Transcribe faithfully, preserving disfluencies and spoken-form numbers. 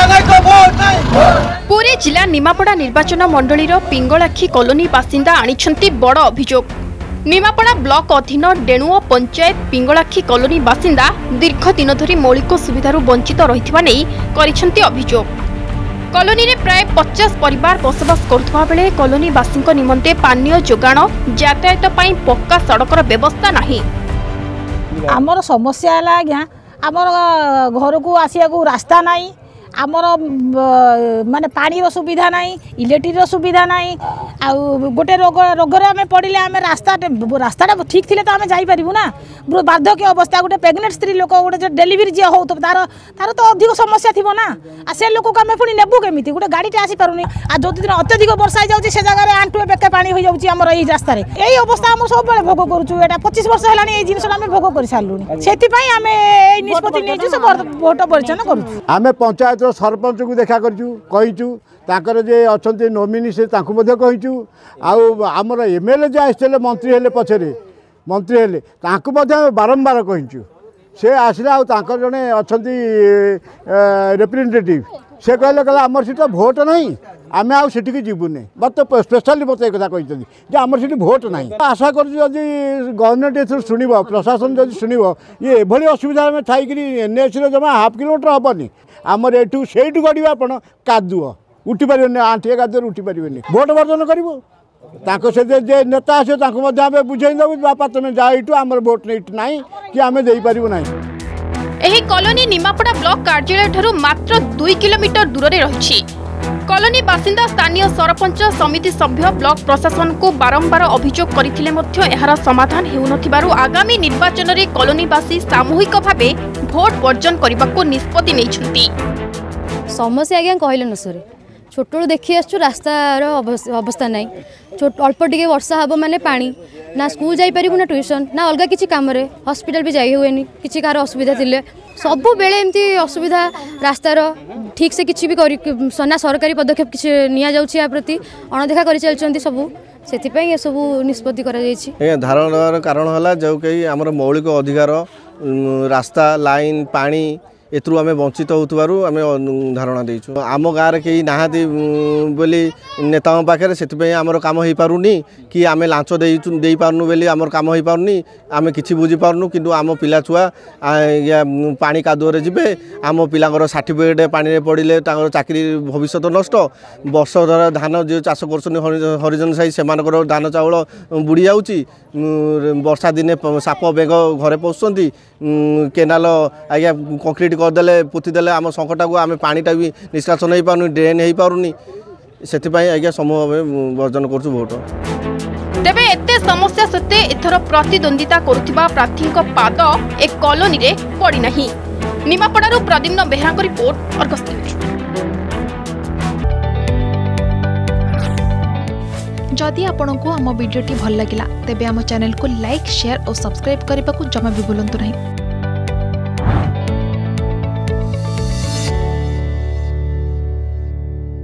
पुरी जिला निमापड़ा निर्वाचन मंडलीर पिंगलाखी कॉलोनी बासिंदा आनिछंती बड़ अभियोग। निमापड़ा ब्लॉक अधीन डेणुओ पंचायत पिंगलाखी कॉलोनी बासिंदा दीर्घ दिन धरी मौलिक सुविधार वंचित रहिथिबा नै करिछंती अभियोग। कॉलोनी रे प्राय पचास परिवार बसवास करुवा बेले कॉलोनीवासी निमंते पानीय जोगाण यातायात पई पक्का सड़कर व्यवस्था नाही। आमर समस्या है आज्ञा आमर घर को आसिया को रास्ता नहीं, आमर माने पानी सुविधा नहीं, इलेक्ट्रिक सुविधा नहीं। आ गोटे रोग रोगर आम पड़े आम रास्ता रास्ता ठीक थी तो आम जापर ना। बार्धक्य अवस्था गोटे प्रेगनेंट स्त्री लोक गोटे डेलीवरी जी हो तार तार तो अधिक समस्या थी ना। आ से लोक आम पुणी नेबू केमी गोटे गाड़ी आसी पारुनी। आ जो दिन अत्यधिक वर्षा जाऊँगी से जगह आंटुए बेके पानी हो जाऊँगी आम यही रास्तार। यही अवस्था आम सब भोग करुँ। पच्चीस वर्ष है जिन आम भोग कर सारूँ। से आम निष्पत्ति नहीं भोट परिचालन करूँ। पंचायत सरपंच को देखा करूँ ताकर जे अच्छे नोमिनी से कहीचु। आमर एमएलए जो आसते मंत्री हेले पछरे मंत्री हेले बारंबार कहीचु। से आसला आर जड़े अच्छा रिप्रेजेंटेटिव से कहले कहला आमर सीट भोट नहीं, आम आठी जीवुनि। मत स्पेशली मत एक कही आमर सीट भोट नहीं। आशा कर गवर्नमेंट ए शुणव प्रशासन जब शुणव ये एभली असुविधा में थी एनएच जमा हाफ किलोमीटर हेनी। आमर एठू से गड़े आप कादुଅ उठी पारे आंठिए कादुअर उठी पारे भोट वर्जन कर जे नेता आस बुझे दे बापा तुम जाइटू आम भोट ना कि आम दे पारू ना। एही कॉलोनी निमापड़ा ब्लॉक कार्यालय ठारू मात्र दुई किलोमीटर दूर रही। कॉलोनी बासिंदा स्थानीय सरपंच समिति सभ्य ब्लॉक प्रशासन को बारंबार अभियोग करथिले मध्य एहार समाधान हेउनथिबारु आगामी निर्वाचन रे कॉलोनीवासी सामूहिक भावे भोट वर्जन करबाको निष्पत्ति नैछंती। समस्या आज्ञा कहले न सरे छोटू देखी आसु रास्तार अवस्था ना। छोट अल्प टे वर्षा हम माने पानी ना स्कूल जापर ना ट्यूशन ना अलग किसी कम हॉस्पिटल भी जाई हुए किसी कार असुविधा थिले सब बेले एमती असुविधा रास्तार ठीक से किसी भी ना सरकारी पदक्षेप किसी निया जाउछि या प्रति अणदेखा कर चलचंती सब से सब निष्पत्ति करा धारण कारण है जो कहीं आम मौलिक अधिकार रास्ता लाइन पानी एथरू आम वंचित होतबारु आम धारणा देइछु। आम गाँव में कहीं नहाती बोली नेताओं पाखे से आमर काम हो पारुनी कि आम लांच दे पारनु बोली आमर काम हो पारुनी आम किसी बुझी पारनु। किंतु आम पिला छुआ या पानी कादुअरे जिबे आम पिलांकर सर्टिफिकेट पानी पड़े चाकरी भविष्य नष्ट। वर्ष धर धान जो चाष कर हरिजन साई से धान चाउल बुड़ी जाऊँगी। वर्षा दिने साप बेग घरे पशुंट केनाल आज्ञा कंक्रीट करदे पोतीदेले आम संकटा को आम पानीटा भी निष्कासन हो पारुनी ड्रेन हो पारुनी से आज्ञा समूह भाव वर्जन कर भोट। तेबे एते समस्या सत्ते एथर प्रतिद्वंदिता करुथिबा प्रार्थी पाद ए कॉलोनी रे पड़ी नहीं। निमापड़ारू प्रद्युम्न बेहरा को रिपोर्ट अर्गस न्यूज। जदि आपंक आम भिडी भल लगा तेब आम चैनल को लाइक शेयर और सब्सक्राइब करने को जमा भी भूलु नहीं।